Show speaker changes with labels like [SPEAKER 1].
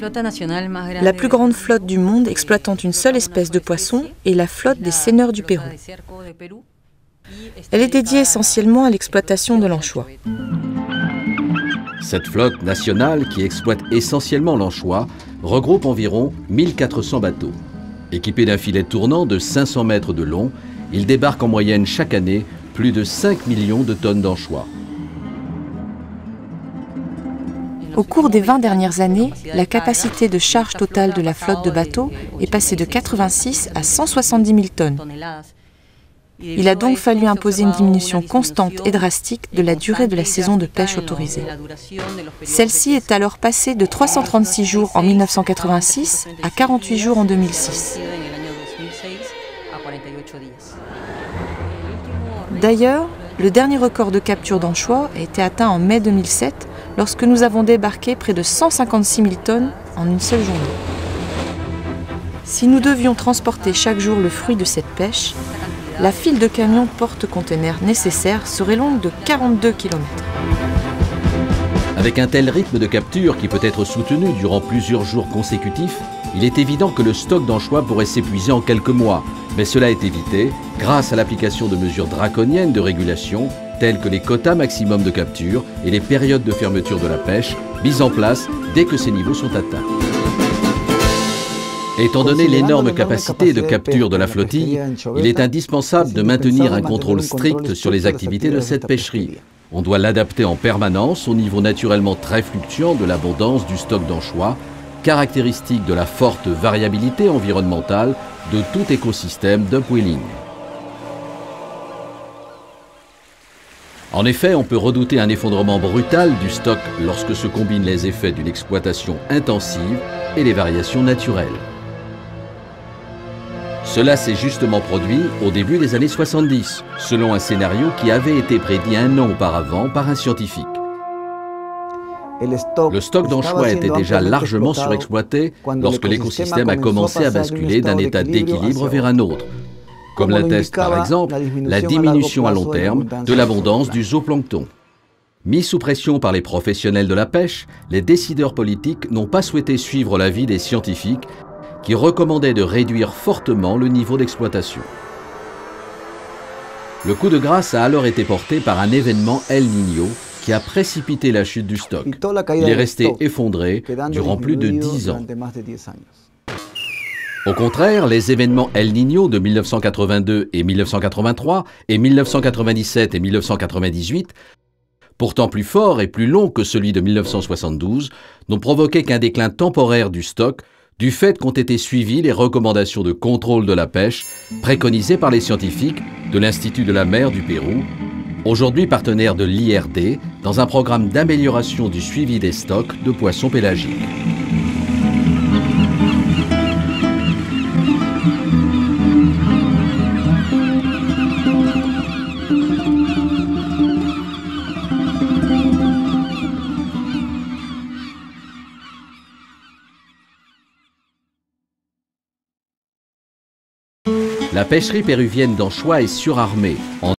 [SPEAKER 1] La plus grande flotte du monde exploitant une seule espèce de poisson est la flotte des seineurs du Pérou. Elle est dédiée essentiellement à l'exploitation de l'anchois.
[SPEAKER 2] Cette flotte nationale, qui exploite essentiellement l'anchois, regroupe environ 1400 bateaux. Équipés d'un filet tournant de 500 mètres de long, il débarque en moyenne chaque année plus de 5 millions de tonnes d'anchois.
[SPEAKER 1] Au cours des 20 dernières années, la capacité de charge totale de la flotte de bateaux est passée de 86 à 170 000 tonnes. Il a donc fallu imposer une diminution constante et drastique de la durée de la saison de pêche autorisée. Celle-ci est alors passée de 336 jours en 1986 à 48 jours en 2006. D'ailleurs, le dernier record de capture d'anchois a été atteint en mai 2007, lorsque nous avons débarqué près de 156 000 tonnes en une seule journée. Si nous devions transporter chaque jour le fruit de cette pêche, la file de camions porte-containers nécessaire serait longue de 42 km.
[SPEAKER 2] Avec un tel rythme de capture qui peut être soutenu durant plusieurs jours consécutifs, il est évident que le stock d'anchois pourrait s'épuiser en quelques mois. Mais cela est évité grâce à l'application de mesures draconiennes de régulation, telles que les quotas maximum de capture et les périodes de fermeture de la pêche, mises en place dès que ces niveaux sont atteints. Étant donné l'énorme capacité de capture de la flottille, il est indispensable de maintenir un contrôle strict sur les activités de cette pêcherie. On doit l'adapter en permanence au niveau naturellement très fluctuant de l'abondance du stock d'anchois, caractéristique de la forte variabilité environnementale de tout écosystème d'upwelling. En effet, on peut redouter un effondrement brutal du stock lorsque se combinent les effets d'une exploitation intensive et les variations naturelles. Cela s'est justement produit au début des années 70, selon un scénario qui avait été prédit un an auparavant par un scientifique. Le stock d'anchois était déjà largement surexploité lorsque l'écosystème a commencé à basculer d'un état d'équilibre vers un autre, comme l'atteste par exemple la diminution à long terme de l'abondance du zooplancton. Mis sous pression par les professionnels de la pêche, les décideurs politiques n'ont pas souhaité suivre l'avis des scientifiques qui recommandaient de réduire fortement le niveau d'exploitation. Le coup de grâce a alors été porté par un événement El Niño qui a précipité la chute du stock. Il est resté effondré durant plus de 10 ans. Au contraire, les événements El Niño de 1982 et 1983 et 1997 et 1998, pourtant plus forts et plus longs que celui de 1972, n'ont provoqué qu'un déclin temporaire du stock du fait qu'ont été suivies les recommandations de contrôle de la pêche préconisées par les scientifiques de l'Institut de la mer du Pérou, aujourd'hui partenaire de l'IRD, dans un programme d'amélioration du suivi des stocks de poissons pélagiques. La pêcherie péruvienne d'anchois est surarmée.